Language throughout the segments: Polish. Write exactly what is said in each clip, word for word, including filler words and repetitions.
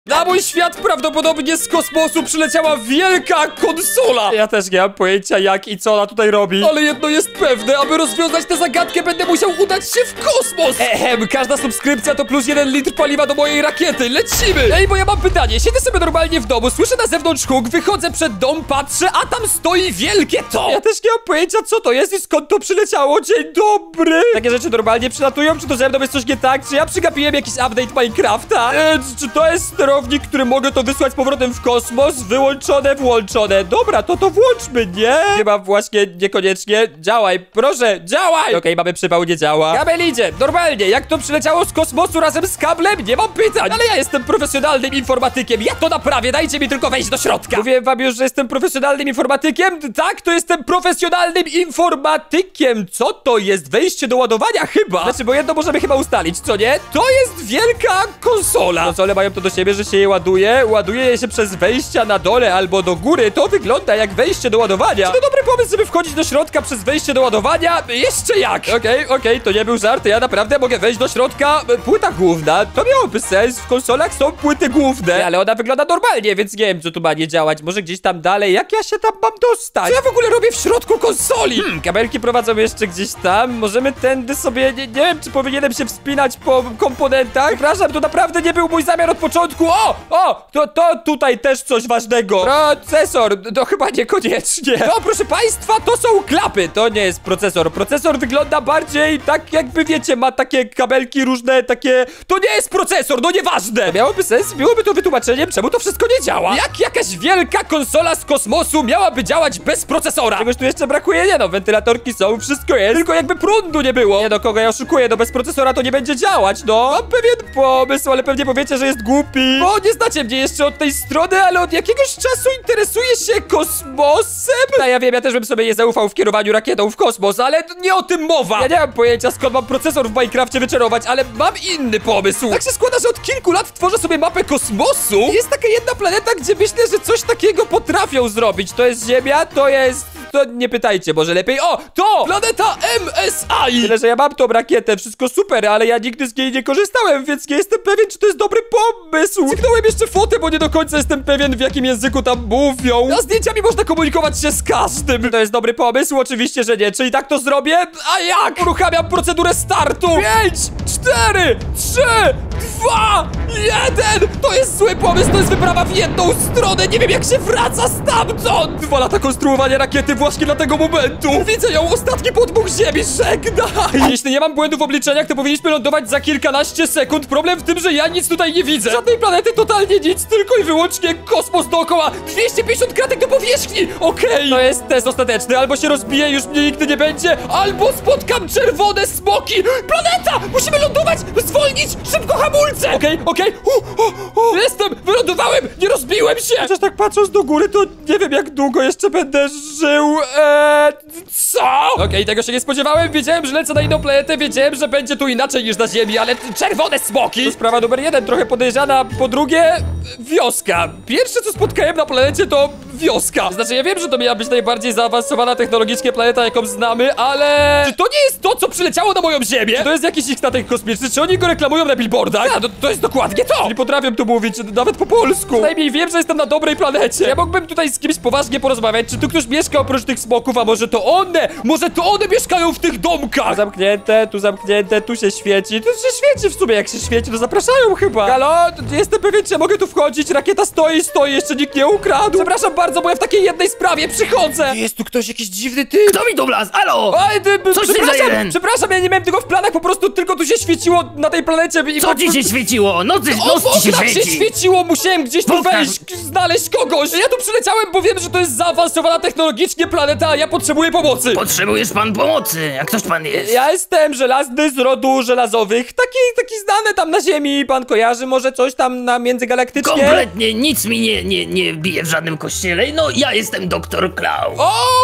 Na mój świat prawdopodobnie z kosmosu przyleciała wielka konsola. Ja też nie mam pojęcia jak i co ona tutaj robi. Ale jedno jest pewne, aby rozwiązać tę zagadkę będę musiał udać się w kosmos. Ehem, każda subskrypcja to plus jeden litr paliwa do mojej rakiety. Lecimy. Ej, bo ja mam pytanie. Siedzę sobie normalnie w domu, słyszę na zewnątrz huk, wychodzę przed dom, patrzę, a tam stoi wielkie to. Ja też nie mam pojęcia co to jest i skąd to przyleciało. Dzień dobry. Takie rzeczy normalnie przylatują, czy to ze mną jest coś nie tak? Czy ja przegapiłem jakiś update Minecrafta? E, czy to jest sterownik, który mogę to wysłać z powrotem w kosmos? Wyłączone, włączone. Dobra, to to włączmy, nie? Chyba właśnie niekoniecznie. Działaj, proszę, działaj! Okej, okay, mamy przypał, nie działa. Kabel idzie, normalnie. Jak to przyleciało z kosmosu razem z kablem? Nie mam pytań. Ale ja jestem profesjonalnym informatykiem. Jak to naprawię? Dajcie mi tylko wejść do środka. Mówiłem wam już, że jestem profesjonalnym informatykiem? Tak, to jestem profesjonalnym informatykiem. Co to jest? Wejście do ładowania chyba. Znaczy, bo jedno możemy chyba ustalić, co nie? To jest wielka konsola. Konsole mają to do siebie, że się je ładuje. Ładuje je się przez wejścia na dole albo do góry. To wygląda jak wejście do ładowania. Czy to dobry pomysł, żeby wchodzić do środka przez wejście do ładowania? Jeszcze jak? Okej, okay, okej, okay, to nie był żart. Ja naprawdę mogę wejść do środka. Płyta główna. To miałoby sens. W konsolach są płyty główne. Ale ona wygląda normalnie, więc nie wiem, co tu ma nie działać. Może gdzieś tam dalej. Jak ja się tam mam dostać? Co ja w ogóle robię w środku konsoli? Hmm, kabelki prowadzą jeszcze gdzieś tam. Możemy tędy sobie... Nie, nie wiem, czy powinienem się wspinać po komponentach. Przepraszam, to naprawdę nie był mój zamiar od początku. O! O! To, to tutaj też coś ważnego. Procesor. To chyba niekoniecznie. No, proszę państwa, to są klapy. To nie jest procesor. Procesor wygląda bardziej tak, jakby wiecie, ma takie kabelki różne, takie... To nie jest procesor, no nieważne. To miałoby sens, byłoby to wytłumaczeniem, czemu to wszystko nie działa. Jak jakaś wielka konsola z kosmosu miałaby działać bez procesora? Czegoś tu jeszcze brakuje? Nie no, wentylatorki są, wszystko jest. Tylko jakby prądu nie było. Nie no, kogo ja oszukuję, no bez procesora to nie będzie działać, no. Mam pewien pomysł, ale pewnie powiecie, że jest głupi. Bo nie znacie mnie jeszcze od tej strony, ale od jakiegoś czasu interesuję się kosmosem. No ja wiem, ja też bym sobie nie zaufał w kierowaniu rakietą w kosmos, ale nie o tym mowa. Ja nie mam pojęcia, skąd mam procesor w Minecrafcie wyczarować, ale mam inny pomysł. Tak się składa, że od kilku lat tworzę sobie mapę kosmosu. Jest taka jedna planeta, gdzie myślę, że coś takiego potrafią zrobić. To jest Ziemia, to jest... To nie pytajcie, może lepiej. O, to! Planeta M S I! Tyle, że ja mam tą rakietę, wszystko super, ale ja nigdy z niej nie korzystałem, więc nie jestem pewien, czy to jest dobry pomysł. Cyknąłem jeszcze fotę, bo nie do końca jestem pewien, w jakim języku tam mówią. A zdjęciami można komunikować się z każdym. To jest dobry pomysł? Oczywiście, że nie. Czy i tak to zrobię? A jak? Uruchamiam procedurę startu. Pięć, cztery, trzy, dwa, jeden! To jest zły pomysł, to jest wyprawa w jedną stronę. Nie wiem, jak się wraca stamtąd. Dwa lata konstruowania rakiety właśnie dla tego momentu. Widzę ją, ostatni podmuch ziemi, żegnaj. Jeśli nie mam błędu w obliczeniach, to powinniśmy lądować za kilkanaście sekund. Problem w tym, że ja nic tutaj nie widzę. Żadnej planety, totalnie nic, tylko i wyłącznie kosmos dookoła. dwieście pięćdziesiąt kratek do powierzchni. Okej, okay. To jest test ostateczny. Albo się rozbije, już mnie nigdy nie będzie, albo spotkam czerwone smoki. Planeta! Musimy lądować, zwolnić, szybko hamulce. Okej, okay, okej, okay. Jestem, wylądowałem, nie rozbiłem się. Chociaż tak patrząc do góry, to nie wiem, jak długo jeszcze będę żył. Eee, co? Okej, okay, tego się nie spodziewałem. Wiedziałem, że lecę na inną planetę. Wiedziałem, że będzie tu inaczej niż na Ziemi, ale czerwone smoki. To sprawa numer jeden, trochę podejrzana. Po drugie, wioska. Pierwsze, co spotkałem na planecie, to wioska. Znaczy, ja wiem, że to miała być najbardziej zaawansowana technologicznie planeta, jaką znamy, ale... Czy to nie jest to, co przyleciało na moją Ziemię? Czy to jest jakiś ich statek kosmiczny? Czy oni go reklamują na billboardach? A, to, to jest dokładnie to. Czyli potrafię tu mówić, nawet po polsku. Przynajmniej wiem, że jestem na dobrej planecie. Ja mógłbym tutaj z kimś poważnie porozmawiać. Czy tu ktoś mieszka oprócz tych smoków, a może to one? Może to one mieszkają w tych domkach? Tu zamknięte, tu zamknięte, tu się świeci. Tu się świeci w sumie, jak się świeci, to zapraszają chyba. Halo? Jestem pewien, czy mogę tu wchodzić. Rakieta stoi, stoi, jeszcze nikt nie ukradł. Przepraszam bardzo, bo ja w takiej jednej sprawie przychodzę. Jest tu ktoś, jakiś dziwny typ. Kto mi tu wlazł? Alo! Ej, ty, Co ci za jeden? Przepraszam, ja nie miałem tego w planach, po prostu tylko tu się świeciło na tej planecie. I Co po... ci się świeciło? Nocy, noc o, ci się świeci. się świeciło, musiałem gdzieś tu Pokaż. wejść, znaleźć kogoś. Ja tu przyleciałem, bo wiem, że to jest zaawansowana technologicznie planeta, a ja potrzebuję pomocy. Potrzebujesz pan pomocy, a ktoś pan jest? Ja jestem żelazny z rodu żelazowych, taki, taki znany tam na Ziemi. Pan kojarzy może coś tam na międzygalaktycznie? Kompletnie nic mi nie, nie, nie bije w żadnym kościele. No, ja jestem doktor Klau.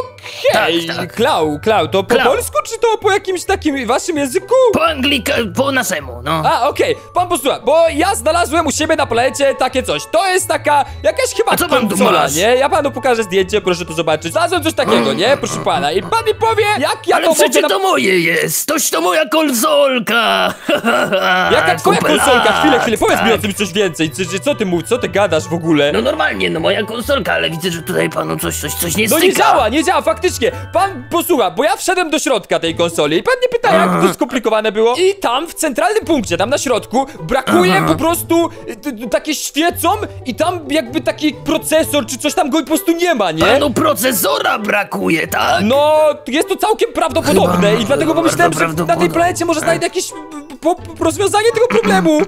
Okej, okay. Tak, tak. Klau, Klau, to po Klau. polsku, czy to po jakimś takim waszym języku? Po anglika, po naszemu, no. A, okej, okay. Pan posłucha, bo ja znalazłem u siebie na planecie takie coś. To jest taka, jakaś chyba A co pan tu konsola, masz? nie? Ja panu pokażę zdjęcie, proszę to zobaczyć. Znalazłem coś takiego, nie? Proszę pana. I pan mi powie, jak ja Ale to mogę... przecież na- to moje jest! Toż to moja konsolka! Jaka twoja Kupę konsolka? lat, Chwilę, chwilę, powiedz mi o tak. tym coś więcej. Co, co ty mów, co ty gadasz w ogóle? No normalnie, no moja konsolka, ale widzę, że tutaj panu coś, coś, coś nie No styka. nie działa, nie działa, faktycznie. Pan posłucha, bo ja wszedłem do środka tej konsoli i pan mnie pyta, jak to skomplikowane było. I tam w centralnym punkcie, tam na środku, brakuje Aha. po prostu y, y, takie świecą i tam jakby taki procesor czy coś tam go po prostu nie ma, nie? Panu procesora brakuje, tak? No, jest to całkiem prawdopodobne Chyba i dlatego bardzo pomyślałem, że na tej prawdopodobne. planecie może znajdę jakieś po, po, rozwiązanie tego problemu.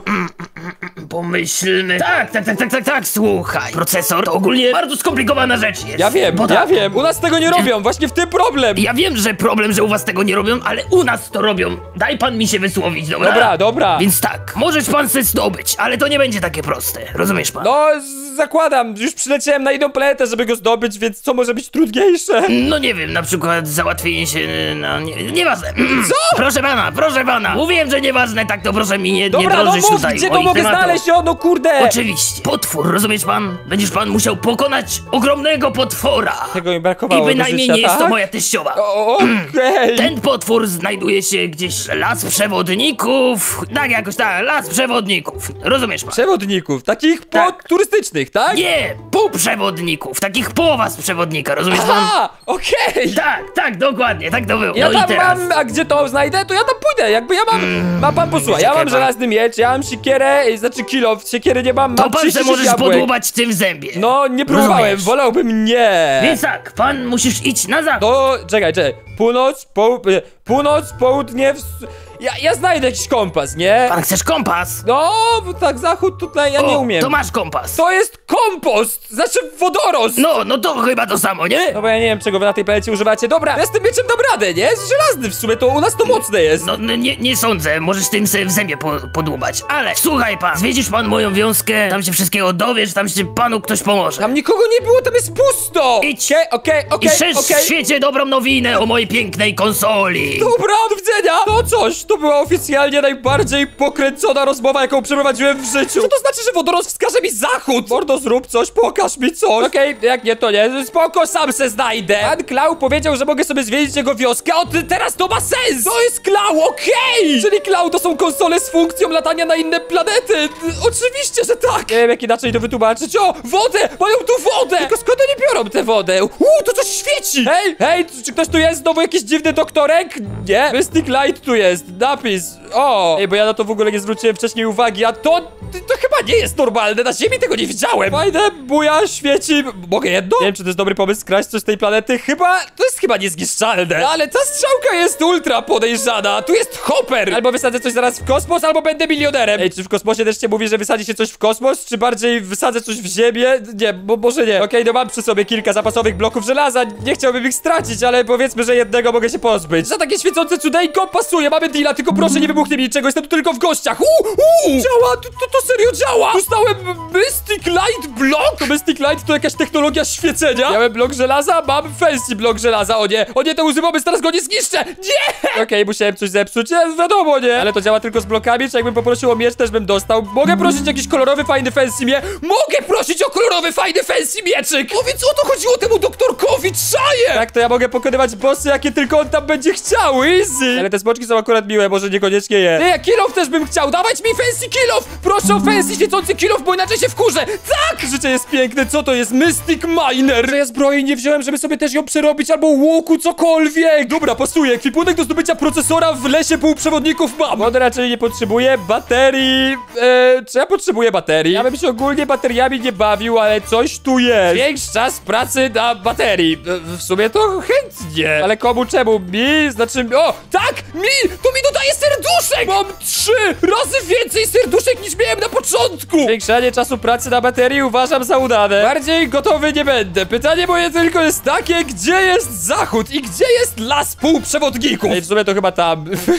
Pomyślmy. Tak, tak, tak, tak, tak, tak, słuchaj. Procesor to ogólnie bardzo skomplikowana rzecz jest. Ja wiem, Bo ja tak, wiem, u nas tego nie robią, właśnie w tym problem. Ja wiem, że problem, że u was tego nie robią, ale u nas to robią. Daj pan mi się wysłowić, dobra? Dobra, dobra. Więc tak, możesz pan se zdobyć, ale to nie będzie takie proste. Rozumiesz pan? No, z- zakładam, już przyleciałem na inną planetę, żeby go zdobyć, więc co może być trudniejsze? No nie wiem, na przykład załatwienie się, no nie, nieważne. Co? Proszę pana, proszę pana. Mówiłem, że nieważne, tak to proszę mi nie, nie Dobra, no drążyć mów, tutaj gdzie to moich mogę tematów. znaleźć, o no kurde! Oczywiście. Potwór, rozumiesz pan? Będziesz pan musiał pokonać ogromnego potwora. Tego mi I brakowało do bynajmniej życia, nie jest to tak? moja teściowa. O, okej. Ten potwór znajduje się gdzieś las przewodników. Tak, jakoś tak, las przewodników. Rozumiesz pan? Przewodników, takich po Tak. turystycznych, tak? Nie, półprzewodników, takich połowa z przewodnika, rozumiesz pan? A, okej! Tak, tak, dokładnie, tak to było. Ja no tam i teraz. mam, a gdzie to znajdę, to ja tam pójdę, jakby ja mam, ma pan posłuchaj, ja czekaj mam pan. żelazny miecz, ja mam siekierę, y, znaczy kilo, siekiery nie mam, To mam pan se trzydzieści możesz jabłek. podłubać tym w zębie. No, nie próbowałem, Rozumiesz? wolałbym nie. Więc tak, pan musisz iść na zachód. To, czekaj, czekaj, północ, poł, y, północ, południe, ws... ja, ja znajdę jakiś kompas, nie? Pan chcesz kompas? No, bo tak zachód tutaj ja nie O, umiem. to masz kompas. To jest kompost, znaczy wodorost. No, no to chyba to samo, nie? No bo ja nie wiem, czego wy na tej planecie używacie. Dobra, ja z tym mieczem dam radę, nie? Jest żelazny w sumie, to u nas to mocne jest. No, no nie, nie sądzę, możesz tym sobie w zębie po, podłubać. Ale słuchaj pan, zwiedzisz pan moją wioskę, tam się wszystkiego dowiesz, tam się panu ktoś pomoże. Tam nikogo nie było, tam jest pusto. Idź. Okej, okej, I okej, szerz okej. w świecie dobrą nowinę o mojej pięknej konsoli. Dobra, do widzenia! To coś, to była oficjalnie najbardziej pokręcona rozmowa, jaką przeprowadziłem w życiu. Co to znaczy, że wodorost wskaże mi zachód? Mordo, zrób coś, pokaż mi coś. Okej, jak nie, to nie, spoko, sam se znajdę. Pan Klau powiedział, że mogę sobie zwiedzić jego wioskę, o, ty, teraz to ma sens! To jest Klau, okej! Czyli Klau to są konsole z funkcją latania na inne planety. Oczywiście, że tak. Nie wiem, jak inaczej to wytłumaczyć. O, wodę! Mają tu wodę! Tylko skąd oni biorą tę wodę? Uuu, to coś świeci! Hej, hej, czy ktoś tu jest? Znowu jakiś dziwny doktorek? Nie, Mystic Light tu jest, napis. O! Ej, bo ja na to w ogóle nie zwróciłem wcześniej uwagi, a to, to chyba nie jest normalne, na ziemi tego nie widziałem. Fajne, buja, świeci. Mogę jedno? Nie wiem, czy to jest dobry pomysł skraść coś z tej planety. Chyba, to jest chyba niezniszczalne. Ale ta strzałka jest ultra podejrzana. Tu jest hopper. Albo wysadzę coś zaraz w kosmos, albo będę milionerem. Ej, czy w kosmosie też się mówi, że wysadzi się coś w kosmos, czy bardziej wysadzę coś w ziemię? Nie, bo może nie. Okej, no mam przy sobie kilka zapasowych bloków żelaza. Nie chciałbym ich stracić, ale powiedzmy, że jednego mogę się pozbyć. Za takie świecące cudeńko pasuje. Mamy deala, tylko proszę nie wybuchnie mi niczego. Jestem tu tylko w gościach. Uuu, uuu. Działa, to, to, to serio działa. Dostałem Mystic Light Block. To Mystic Light to jakaś technologia świecenia. Miałem blok żelaza, mam fancy blok żelaza. O nie, o nie, to używamy, teraz go nie zniszczę. Nie! Okej, musiałem coś zepsuć. Nie, wiadomo, nie. Ale to działa tylko z blokami, czy jakbym poprosił o miecz, też bym dostał. Mogę prosić jakiś kolorowy, fajny fancy mie... Mogę prosić o kolorowy, fajny fancy mieczyk. O, więc o to chodziło temu doktorkowi, czaję. Tak, to ja mogę pokonywać bossy, jakie tylko on tam będzie chciał. Easy. Ale te smoczki są akurat miłe, może niekoniecznie je. Nie, kill off też bym chciał. Dawać mi fancy kill off. Proszę o fancy świecący kill off, bo inaczej się wkurzę. Tak! Życie jest piękne. Co to jest? Mystic Miner. Że ja zbroi nie wziąłem, żeby sobie też ją przerobić, albo łuku, cokolwiek. Dobra, pasuje. Ekwipunek do zdobycia procesora w lesie półprzewodników mam. On raczej nie potrzebuje baterii. Eee, czy ja potrzebuję baterii? Ja bym się ogólnie bateriami nie bawił, ale coś tu jest. Większy czas pracy na baterii. E, w sumie to chętnie. Ale komu, czemu? Mi? Znaczy, o, tak! Mi! To mi dodaje serduszek! Mam trzy razy więcej serduszek niż miałem na początku! Zwiększanie czasu pracy na baterii uważam za udane. Bardziej gotowy nie będę. Pytanie moje tylko jest takie, gdzie jest zachód i gdzie jest las półprzewodników? Ej, w sumie to chyba tam.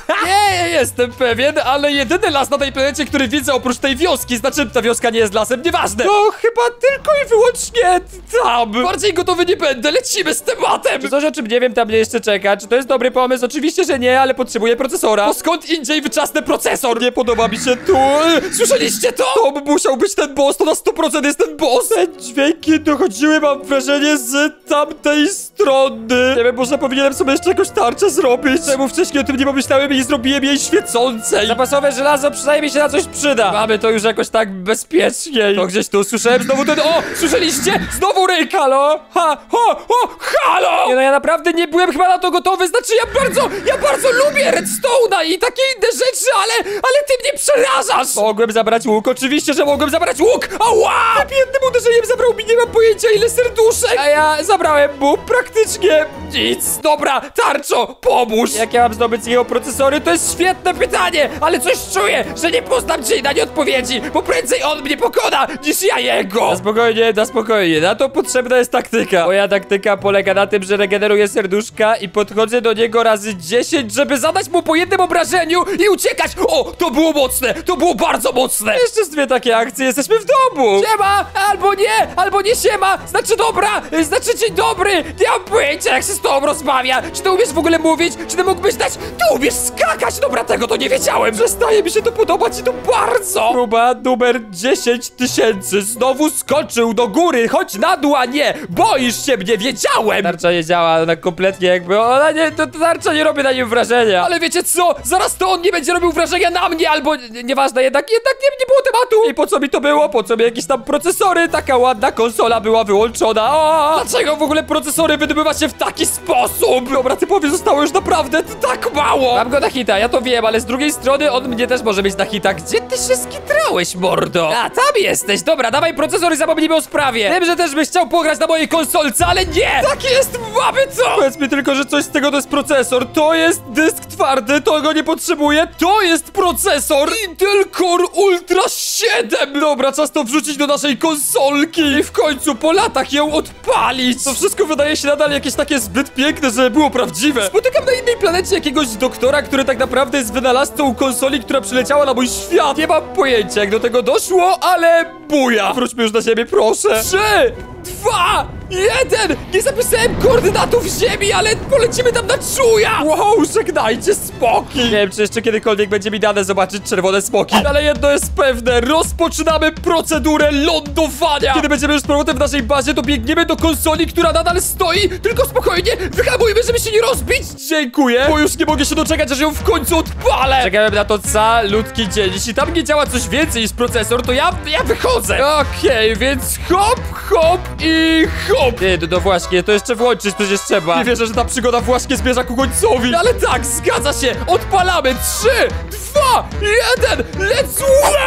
Nie, jestem pewien, ale jedyny las na tej planecie, który widzę oprócz tej wioski, znaczy ta wioska nie jest lasem, nieważne. No chyba tylko i wyłącznie tam. Bardziej gotowy nie będę, lecimy z tematem. Czy coś, o czym nie wiem, tam mnie jeszcze czeka? Czy to jest dobry pomysł? Oczywiście, że nie, ale potrzebuję procesora. Bo skąd indziej wyczasnę procesor? Nie podoba mi się tu. Słyszeliście to? To by musiał być ten boss, to na sto procent jest ten boss. Te dźwięki dochodziły, mam wrażenie, z tamtej strony. Nie wiem, może powinienem sobie jeszcze jakąś tarczę zrobić. Czemu wcześniej o tym nie pomyślałem i nie zrobiłem jej świecącej? Zapasowe żelazo przynajmniej się na coś przyda. Mamy to już jakoś tak bezpieczniej. To gdzieś tu słyszałem znowu ten... O! Słyszeliście? Znowu ryk, halo? Ha! Ho! Ho! Halo! Nie no, ja naprawdę nie byłem chyba na to gotowy. Znaczy, ja bardzo, ja bardzo lubię redstone'a i takie inne rzeczy, ale, ale ty mnie przerażasz! Mogłem zabrać łuk, oczywiście, że mogłem zabrać łuk! Ała! Tym jednym uderzeniem zabrał mi, nie mam pojęcia ile serduszek! A ja zabrałem mu praktycznie nic. Dobra, tarczo, pomóż! Jak ja mam zdobyć jego procesory? To jest świetne pytanie, ale coś czuję, że nie poznam ci na nie odpowiedzi, bo prędzej on mnie pokona, niż ja jego! Na spokojnie, na spokojnie, na to potrzebna jest taktyka. Moja taktyka polega na tym, że regeneruję serduszka i podchodzę do niego razy dziesięć, żeby zadać mu po jednym obrażeniu i uciekać! O, to było mocne, to było bardzo mocne! Jeszcze z dwie takie akcje, jesteśmy w domu! Siema, albo nie, albo nie siema, znaczy dobra, znaczy dzień dobry, nie mam pojęcia jak się z tobą rozmawia, czy ty umiesz w ogóle mówić, czy ty mógłbyś dać, ty umiesz skakać, dobra, tego to nie wiedziałem, przestaje mi się to podobać i to bardzo! Próba numer dziesięć tysięcy, znowu skoczył do góry, chodź na dół, a nie, boisz się mnie, wiedziałem! Tarcza nie działa, ona kompletnie jakby, ona nie, to, to tarcza nie robi na nim wrażenia. Ale wiecie co, zaraz to on nie będzie robił wrażenia na mnie, albo, nieważne, jednak, jednak nie, nie było tematu. I po co mi to było, po co mi jakieś tam procesory, taka ładna konsola była wyłączona, o, dlaczego w ogóle procesory wydobywa się w taki sposób? Dobra, typowi zostało już naprawdę tak mało. Mam go na hita, ja to wiem, ale z drugiej strony on mnie też może mieć na hita. Gdzie ty się skitrałeś, mordo? A, tam jesteś, dobra, dawaj procesor i zapomnijmy o sprawie. Wiem, że też byś chciał pograć na mojej konsolce, ale nie! Tak jest, mamy to! Powiedz mi tylko, że coś z tego to jest procesor, to jest dysk twardy, to go nie potrzebuję, to jest procesor Intel Core Ultra siedem. Dobra, czas to wrzucić do naszej konsolki i w końcu po latach ją odpalić. To wszystko wydaje się nadal jakieś takie zbyt piękne, żeby było prawdziwe. Spotykam na innej planecie jakiegoś doktora, który tak naprawdę jest wynalazcą konsoli, która przyleciała na mój świat. Nie mam pojęcia, jak do tego doszło, ale buja. Wróćmy już na ziemię, proszę. Trzy, dwa, jeden! Nie zapisałem koordynatów ziemi, ale polecimy tam na czuja! Wow, żegnajcie smoki! Nie wiem, czy jeszcze kiedykolwiek będzie mi dane zobaczyć czerwone smoki, ale jedno jest pewne, rozpoczynamy procedurę lądowania! Kiedy będziemy już z powrotem w naszej bazie, to biegniemy do konsoli, która nadal stoi, tylko spokojnie, wyhamujmy, żeby się nie rozbić! Dziękuję, bo już nie mogę się doczekać, aż ją w końcu odpalę! Czekałem na to calutki dzień, jeśli tam nie działa coś więcej niż procesor, to ja, ja wychodzę! Okej, okay, więc hop, hop i hop! Nie, no, no właśnie, to jeszcze włączyć przecież trzeba. Nie wierzę, że ta przygoda właśnie zmierza ku końcowi. Ale tak, zgadza się, odpalamy. Trzy, dwa, jeden, let's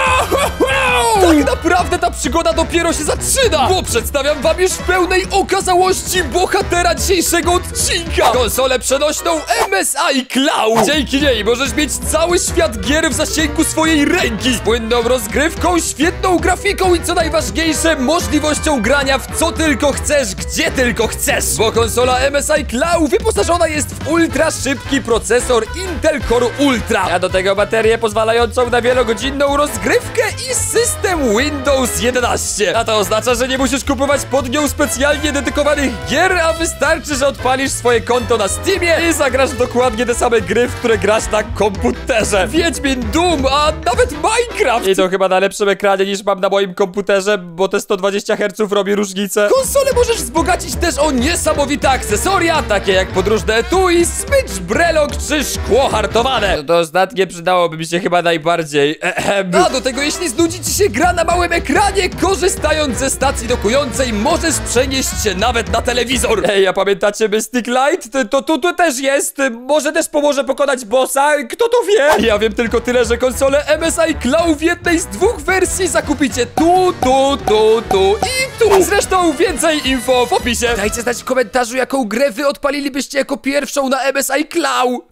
wow! Tak naprawdę ta przygoda dopiero się zaczyna, bo przedstawiam wam już w pełnej okazałości bohatera dzisiejszego odcinka. Konsolę przenośną M S I Cloud. Dzięki niej możesz mieć cały świat gier w zasięgu swojej ręki. Z płynną rozgrywką, świetną grafiką i co najważniejsze, możliwością grania w co tylko chcesz, gdzie tylko chcesz. Bo konsola M S I Cloud wyposażona jest w ultra szybki procesor Intel Core Ultra, a do tego baterię pozwalającą na wielogodzinną rozgrywkę i system Windows jedenaście. A to oznacza, że nie musisz kupować pod nią specjalnie dedykowanych gier, a wystarczy, że odpalisz swoje konto na Steamie i zagrasz dokładnie te same gry, w które grasz na komputerze. Wiedźmin, Doom, a nawet Minecraft. I to chyba na lepszym ekranie niż mam na moim komputerze, bo te sto dwadzieścia herców robi różnicę. Konsolę możesz wzbogacić też o niesamowite akcesoria, takie jak podróżne etui, smycz, brelok czy szkło hartowane. No to ostatnie przydałoby mi się chyba najbardziej. Ehem. A do tego, jeśli znudzi ci się gra na małym ekranie, korzystając ze stacji dokującej, możesz przenieść się nawet na telewizor. Ej, a pamiętacie Mystic Light? To tu, tu też jest. Może też pomoże pokonać bossa. Kto to wie? Ja wiem tylko tyle, że konsolę M S I Cloud w jednej z dwóch wersji zakupicie tu, tu, tu, tu i tu. Zresztą więcej info w opisie. Dajcie znać w komentarzu, jaką grę wy odpalilibyście jako pierwszą na M S I Cloud.